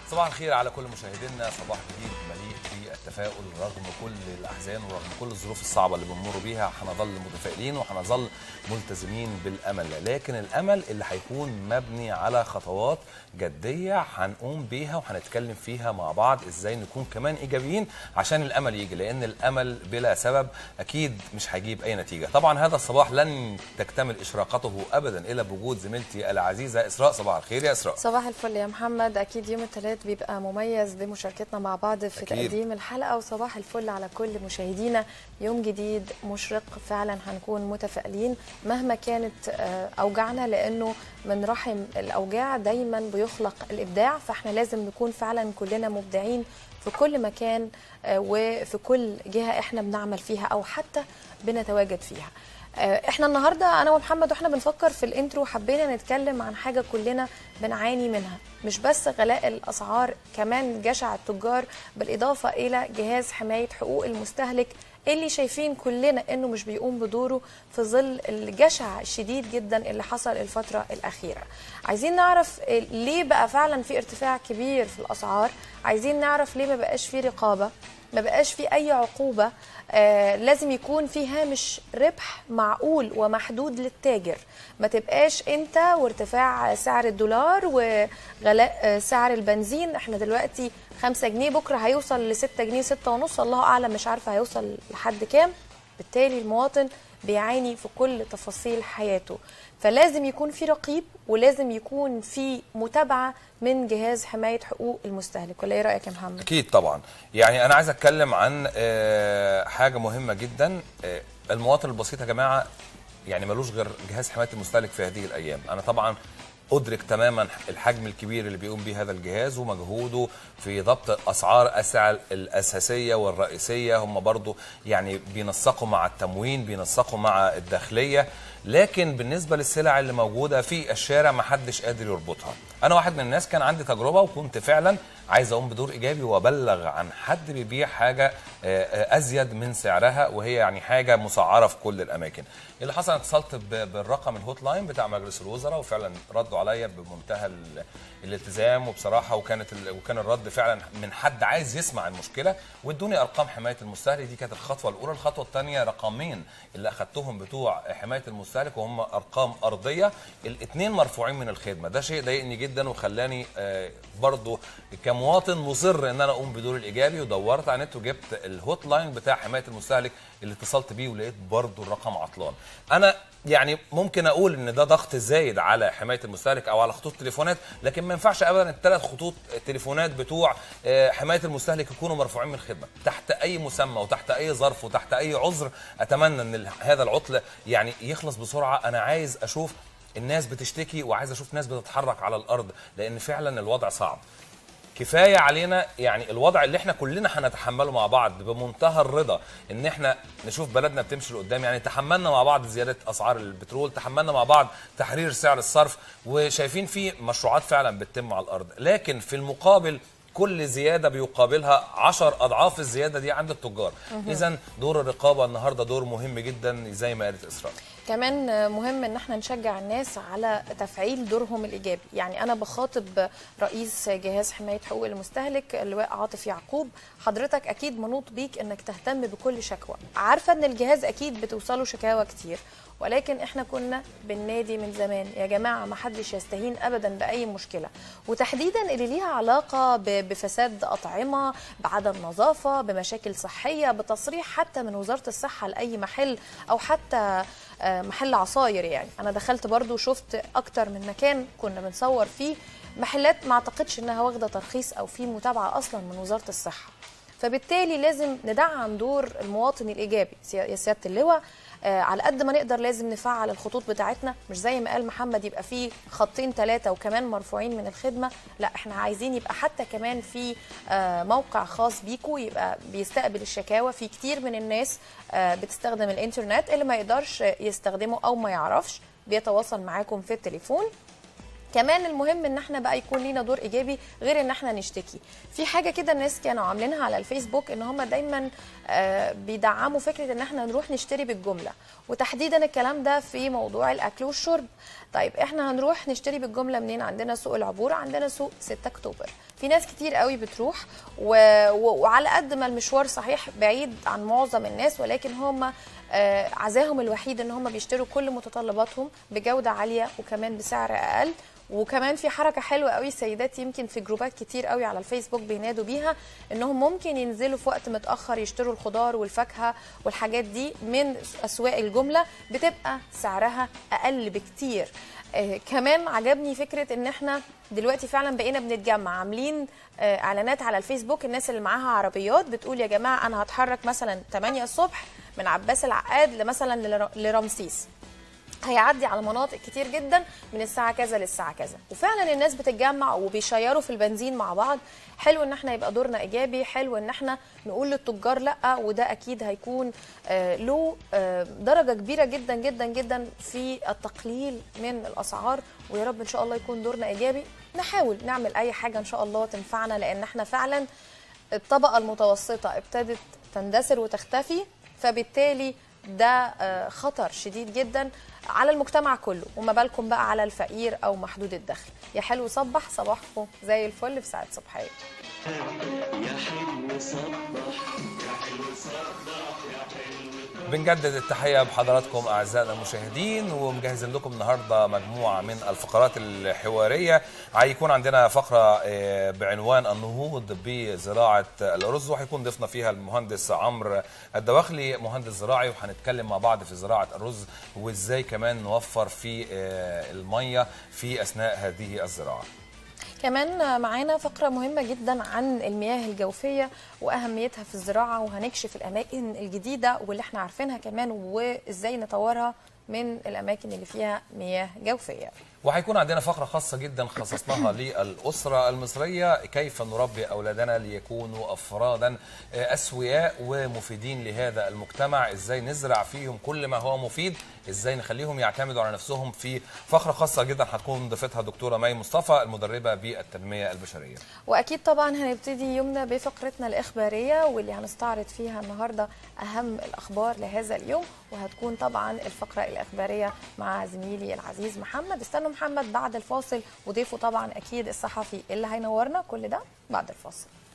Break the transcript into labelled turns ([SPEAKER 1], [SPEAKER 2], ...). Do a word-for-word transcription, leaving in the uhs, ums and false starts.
[SPEAKER 1] صباح الخير على كل مشاهدينا. صباح جديد مليء بالتفاؤل رغم كل الاحزان ورغم كل الظروف الصعبه اللي بنمر بيها. هنظل متفائلين وهنظل ملتزمين بالامل، لكن الامل اللي هيكون مبني على خطوات جديه هنقوم بيها وهنتكلم فيها مع بعض ازاي نكون كمان ايجابيين عشان الامل يجي، لان الامل بلا سبب اكيد مش هيجيب اي نتيجه. طبعا هذا الصباح لن تكتمل اشراقته ابدا الا بوجود زميلتي العزيزه اسراء. صباح الخير يا اسراء.
[SPEAKER 2] صباح الفل يا محمد. اكيد يوم الثلاث بيبقى مميز بمشاركتنا مع بعض في أكيد. تقديم الحلقه، وصباح الفل على كل مشاهدينا. يوم جديد مشرق، فعلا هنكون متفائلين مهما كانت اوجاعنا، لانه من رحم الاوجاع دايما بيخلق الابداع، فاحنا لازم نكون فعلا كلنا مبدعين في كل مكان وفي كل جهه احنا بنعمل فيها او حتى بنتواجد فيها. احنا النهارده انا ومحمد واحنا بنفكر في الانترو حبينا نتكلم عن حاجه كلنا بنعاني منها، مش بس غلاء الاسعار، كمان جشع التجار، بالاضافه الى جهاز حمايه حقوق المستهلك اللي شايفين كلنا انه مش بيقوم بدوره في ظل الجشع الشديد جدا اللي حصل الفتره الاخيره. عايزين نعرف ليه بقى فعلا في ارتفاع كبير في الاسعار، عايزين نعرف ليه ما بقاش في رقابه، ما بقاش في اي عقوبه. آه لازم يكون في هامش ربح معقول ومحدود للتاجر، ما تبقاش انت وارتفاع سعر الدولار وغلاء سعر البنزين. احنا دلوقتي خمسة جنيه، بكره هيوصل لستة جنيه، ستة ونص، الله اعلم، مش عارفه هيوصل لحد كام. بالتالي المواطن بيعاني في كل تفاصيل حياته، فلازم يكون في رقيب ولازم يكون في متابعه من جهاز حمايه حقوق المستهلك. ولا ايه رايك يا محمد؟
[SPEAKER 1] اكيد طبعا. يعني انا عايز اتكلم عن حاجه مهمه جدا. المواطن البسيط يا جماعه يعني ملوش غير جهاز حمايه المستهلك في هذه الايام. انا طبعا أدرك تماما الحجم الكبير اللي بيقوم به هذا الجهاز ومجهوده في ضبط أسعار السلع الأساسية والرئيسية. هم برضو يعني بينسقوا مع التموين، بينسقوا مع الداخلية، لكن بالنسبة للسلع اللي موجودة في الشارع ما حدش قادر يربطها. أنا واحد من الناس كان عندي تجربة وكنت فعلا عايز أقوم بدور إيجابي وأبلغ عن حد بيبيع حاجة أزيد من سعرها، وهي يعني حاجة مسعرة في كل الأماكن. اللي حصل اتصلت بالرقم الهوت لاين بتاع مجلس الوزراء، وفعلا ردوا عليا بمنتهى الالتزام وبصراحه، وكانت وكان الرد فعلا من حد عايز يسمع المشكله، وادوني ارقام حمايه المستهلك. دي كانت الخطوه الاولى. الخطوه الثانيه رقمين اللي اخذتهم بتوع حمايه المستهلك وهم ارقام ارضيه، الاثنين مرفوعين من الخدمه. ده شيء ضايقني جدا وخلاني برضو كمواطن مصر ان انا اقوم بدور الايجابي، ودورت على النت وجبت الهوت لاين بتاع حمايه المستهلك اللي اتصلت بيه، ولقيت برضو الرقم عطلان. انا يعني ممكن اقول ان ده ضغط زايد على حمايه المستهلك او على خطوط التليفونات، لكن ما ينفعش ابدا الثلاث خطوط التليفونات بتوع حمايه المستهلك يكونوا مرفوعين من الخدمه تحت اي مسمى وتحت اي ظرف وتحت اي عذر. اتمنى ان هذا العطل يعني يخلص بسرعه. انا عايز اشوف الناس بتشتكي وعايز اشوف ناس بتتحرك على الارض، لان فعلا الوضع صعب. كفايه علينا يعني الوضع اللي احنا كلنا هنتحمله مع بعض بمنتهى الرضا، ان احنا نشوف بلدنا بتمشي لقدام. يعني تحملنا مع بعض زياده اسعار البترول، تحملنا مع بعض تحرير سعر الصرف، وشايفين في مشروعات فعلا بتتم على الارض، لكن في المقابل كل زياده بيقابلها عشر اضعاف الزياده دي عند التجار. اذا دور الرقابه النهارده دور مهم جدا زي ما قالت اسراء.
[SPEAKER 2] كمان مهم ان احنا نشجع الناس على تفعيل دورهم الايجابي. يعني انا بخاطب رئيس جهاز حمايه حقوق المستهلك اللواء عاطف يعقوب، حضرتك اكيد منوط بيك انك تهتم بكل شكوى، عارفه ان الجهاز اكيد بتوصله شكاوى كتير، ولكن احنا كنا بالنادي من زمان يا جماعه ما حدش يستهين ابدا باي مشكله، وتحديدا اللي ليها علاقه بفساد اطعمه، بعدم نظافه، بمشاكل صحيه، بتصريح حتى من وزاره الصحه لاي محل او حتى محل عصاير. يعني انا دخلت برضو وشفت اكتر من مكان كنا بنصور فيه محلات ما اعتقدش انها واخده ترخيص او في متابعه اصلا من وزاره الصحه. فبالتالي لازم ندعم دور المواطن الايجابي يا سياده اللواء. آه على قد ما نقدر لازم نفعل الخطوط بتاعتنا، مش زي ما قال محمد يبقى في خطين ثلاثه وكمان مرفوعين من الخدمه، لا احنا عايزين يبقى حتى كمان في آه موقع خاص بيكو يبقى بيستقبل الشكاوى. في كتير من الناس آه بتستخدم الانترنت، اللي ما يقدرش يستخدمه او ما يعرفش بيتواصل معاكم في التليفون. كمان المهم ان احنا بقى يكون لينا دور ايجابي غير ان احنا نشتكي. في حاجه كده الناس كانوا عاملينها على الفيسبوك، ان هم دايما آه بيدعموا فكره ان احنا نروح نشتري بالجمله، وتحديدا الكلام ده في موضوع الاكل والشرب. طيب احنا هنروح نشتري بالجمله منين؟ عندنا سوق العبور، عندنا سوق ستة اكتوبر. في ناس كتير قوي بتروح و... و... وعلى قد ما المشوار صحيح بعيد عن معظم الناس، ولكن هم آه عزاهم الوحيد ان هم بيشتروا كل متطلباتهم بجوده عاليه وكمان بسعر اقل. وكمان في حركه حلوه قوي السيدات يمكن في جروبات كتير قوي على الفيسبوك بينادوا بيها انهم ممكن ينزلوا في وقت متاخر يشتروا الخضار والفاكهه والحاجات دي من اسواق الجمله، بتبقى سعرها اقل بكتير. آه كمان عجبني فكره ان احنا دلوقتي فعلا بقينا بنتجمع، عاملين آه اعلانات على الفيسبوك، الناس اللي معاها عربيات بتقول يا جماعه انا هتحرك مثلا تمانية الصبح من عباس العقاد لمثلا لرمسيس، هيعدي على مناطق كتير جدا من الساعه كذا للساعه كذا، وفعلا الناس بتتجمع وبيشيروا في البنزين مع بعض. حلو ان احنا يبقى دورنا ايجابي، حلو ان احنا نقول للتجار لا، وده اكيد هيكون آه له آه درجه كبيره جدا جدا جدا في التقليل من الاسعار، ويا رب ان شاء الله يكون دورنا ايجابي، نحاول نعمل اي حاجه ان شاء الله تنفعنا، لان احنا فعلا الطبقه المتوسطه ابتدت تندثر وتختفي، فبالتالي ده خطر شديد جدا على المجتمع كله، وما بالكم بقى على الفقير او محدود الدخل. يا حلو صبح، صباحكم زي الفل في ساعه صبحيه.
[SPEAKER 3] يا حلو صبح يا حلو صبح يا حلو.
[SPEAKER 1] بنجدد التحيه بحضراتكم اعزائنا المشاهدين، ومجهزين لكم النهارده مجموعه من الفقرات الحواريه. هيكون عندنا فقره بعنوان النهوض بزراعه الرز، وهيكون ضيفنا فيها المهندس عمرو الدواخلي مهندس زراعي، وهنتكلم مع بعض في زراعه الرز وازاي كمان نوفر في الميه في اثناء هذه الزراعه.
[SPEAKER 2] كمان معانا فقرة مهمة جدا عن المياه الجوفية وأهميتها في الزراعة، وهنكشف الأماكن الجديدة واللي احنا عارفينها كمان، وإزاي نطورها من الأماكن اللي فيها مياه جوفية.
[SPEAKER 1] وهيكون عندنا فقرة خاصة جدا خصصناها للأسرة المصرية، كيف نربي أولادنا ليكونوا أفرادا أسوياء ومفيدين لهذا المجتمع، إزاي نزرع فيهم كل ما هو مفيد، إزاي نخليهم يعتمدوا على نفسهم. في فقرة خاصة جدا هتكون ضيفتها دكتورة مي مصطفى المدربة بالتنمية البشرية.
[SPEAKER 2] وأكيد طبعا هنبتدي يومنا بفقرتنا الإخبارية، واللي هنستعرض فيها النهاردة أهم الأخبار لهذا اليوم، وهتكون طبعا الفقرة الإخبارية مع زميلي العزيز محمد. استنوا محمد بعد الفاصل، وضيفه طبعا أكيد الصحفي اللي هينورنا، كل ده بعد الفاصل.